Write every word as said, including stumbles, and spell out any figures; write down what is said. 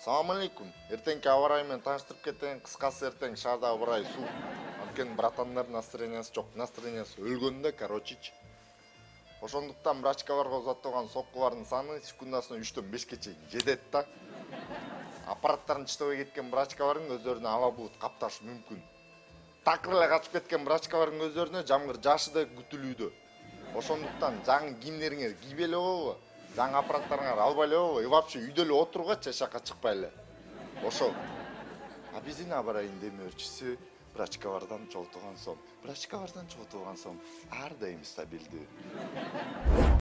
Салам алейкум. Эртеңки аба ырайы менен тааныштырып кетейин. Кыскасы эртең шаардагы аба ырайы суу. Анткени братандардын настроениясы жок. Настроениясы өлгөндө, короче. Ошондуктан врачка барга узаттырган соккулардын саны секундасына үчтөн бешке чейин жетет да. Аппараттарын иштебей кеткен врачка бардын өздөрүнө аба булут капташы мүмкүн. Такыр эле качып кеткен врачка бардын өздөрүнө жамгыр жаашы да күтүлүүдө. Ошондуктан жаңы кийимдериңер кийбей эле болобу? Жаңы аппараттарыңар албай эле болобу? И вообще үйдө эле отургачы жакка чыкпай эле. Ошол. А биздин аба ырайын демөөрчүсү врачка бардан чогултулган соң. Врачка бардан чогултулган соң ар дайым стабилдүү.